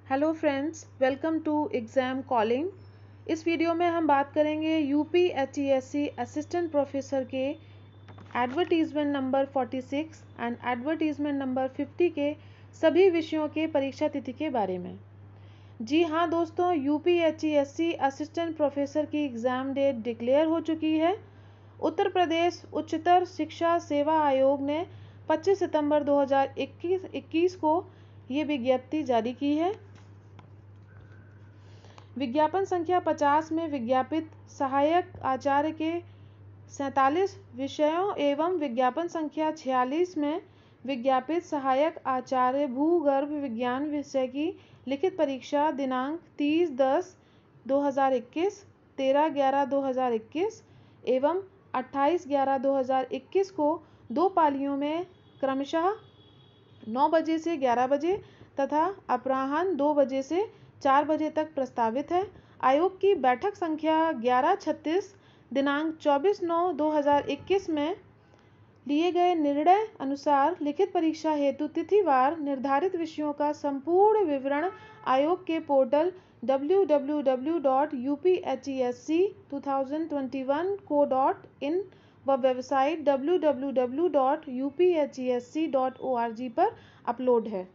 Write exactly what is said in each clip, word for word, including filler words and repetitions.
Hello friends, welcome to exam calling. इस वीडियो में हम बात करेंगे UP H E S C assistant professor के एडवर्टीज़मेंट नंबर छियालीस एंड एडवर्टीज़मेंट नंबर पचास के सभी विषयों के परीक्षा तिथि के बारे में। जी हाँ दोस्तों, UP H E S C assistant professor की एग्ज़ाम डेट डिक्लेयर हो चुकी है। उत्तर प्रदेश उच्चतर शिक्षा सेवा आयोग ने पच्चीस सितंबर दो हज़ार इक्कीस को ये विज्ञप्ति जारी की है। विज्ञापन संख्या पचास में विज्ञापित सहायक आचार्य के सैंतालीस विषयों एवं विज्ञापन संख्या छियालीस में विज्ञापित सहायक आचार्य भूगर्भ विज्ञान विषय की लिखित परीक्षा दिनांक तीस दस दो हज़ार इक्कीस, तेरह ग्यारह दो हज़ार इक्कीस एवं अट्ठाईस ग्यारह दो हज़ार इक्कीस को दो पालियों में क्रमशः नौ बजे से ग्यारह बजे तथा अपराह्न दो बजे से चार बजे तक प्रस्तावित है। आयोग की बैठक संख्या ग्यारह छत्तीस दिनांक चौबीस नौ दो हज़ार इक्कीस में लिए गए निर्णय अनुसार लिखित परीक्षा हेतु तिथिवार निर्धारित विषयों का संपूर्ण विवरण आयोग के portal W W W dot U P H E S C two thousand twenty one co dot in व website W W W dot U P H E S C dot O R G पर upload है।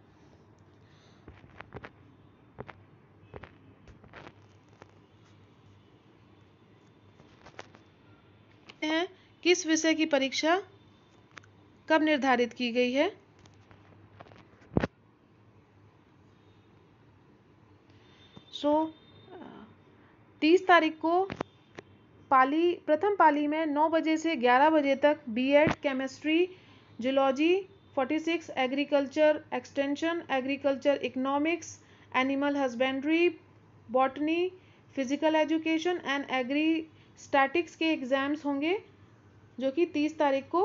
हैं किस विषय की परीक्षा कब निर्धारित की गई है। सो तीस तारीख को पाली प्रथम पाली में नौ बजे से ग्यारह बजे तक बीएड केमिस्ट्री जूलॉजी छियालीस agriculture extension agriculture economics animal husbandry botany physical education and agri statics के एग्ज़ाम्स होंगे, जो कि तीस तारीख को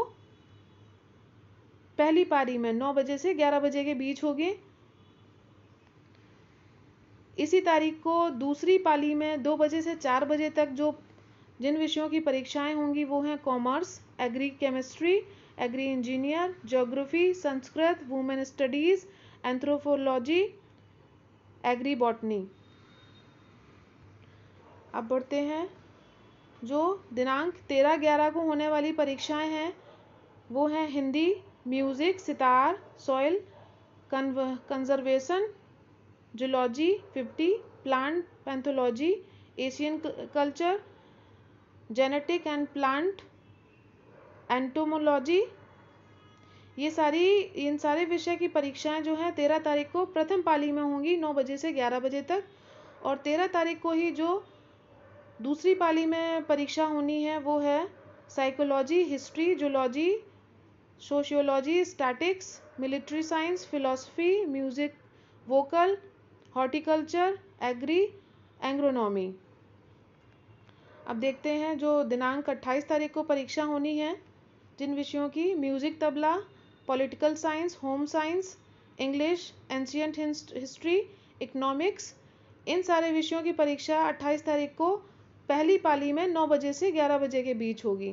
पहली पारी में नौ बजे से ग्यारह बजे के बीच होंगे। इसी तारीख को दूसरी पाली में दो बजे से चार बजे तक जो जिन विषयों की परीक्षाएं होंगी वो हैं commerce, agri chemistry, agri engineer, geography, Sanskrit, women studies, anthropology, agri botany. अब बढ़ते हैं, जो दिनांक तेरह ग्यारह को होने वाली परीक्षाएं हैं वो हैं Hindi, music, sitar, soil conservation, zoology पचास, plant pathology, Asian culture, genetic and plant entomology. ये सारी इन सारे विषय की परीक्षाएं जो हैं तेरह तारीख को प्रथम पाली में होंगी नौ बजे से ग्यारह बजे तक, और तेरह तारीख को ही जो दूसरी पाली में परीक्षा होनी है वो है psychology, history, zoology, sociology, statics, military science, philosophy, music, vocal, horticulture, agri, agronomy. अब देखते हैं जो दिनांक अट्ठाईस तारीख को परीक्षा होनी है जिन विषयों की music tabla, political science, home science, English, ancient history, economics. इन सारे विषयों की परीक्षा अट्ठाईस तारीख को पहली पाली में नौ बजे से ग्यारह बजे के बीच होगी,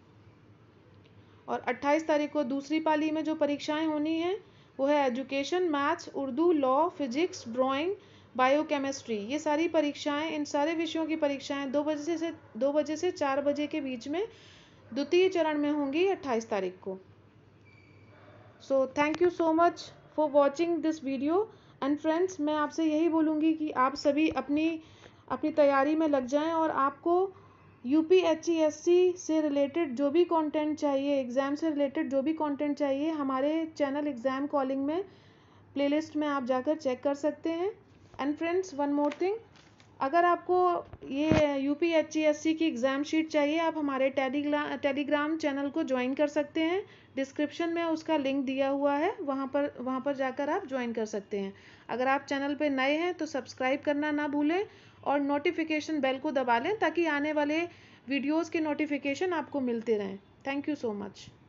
और अट्ठाईस तारीख को दूसरी पाली में जो परीक्षाएं होनी हैं वो है education, maths, Urdu, law, physics, drawing, biochemistry. ये सारी परीक्षाएं इन सारे विषयों की परीक्षाएं दो बजे से दो बजे से चार बजे के बीच में द्वितीय चरण में होंगी अट्ठाईस तारीख को। So thank you so much for watching this video and friends, मैं आपसे यही बोलूँगी कि आप सभी अपनी अपनी तैयारी में लग जाएं, और आपको UP H E S C से रिलेटेड जो भी कंटेंट चाहिए, एग्ज़ाम से रिलेटेड जो भी कंटेंट चाहिए, हमारे चैनल एग्ज़ाम कॉलिंग में प्लेलिस्ट में आप जाकर चेक कर सकते हैं। And friends, one more thing, अगर आपको ये UP H E S C की एग्ज़ाम शीट चाहिए, आप हमारे टेलीग्राम टेलीग्राम चैनल को ज्वाइन कर सकते हैं। डिस्क्रिप्शन में उसका लिंक दिया हुआ है, वहाँ पर वहाँ पर जाकर आप ज्वाइन कर सकते हैं। अगर आप चैनल पे नए हैं तो सब्सक्राइब करना ना भूलें और नोटिफिकेशन बेल को दबा लें ताकि आने वाले वीडियोज़ के नोटिफिकेशन आपको मिलते रहें। Thank you so much.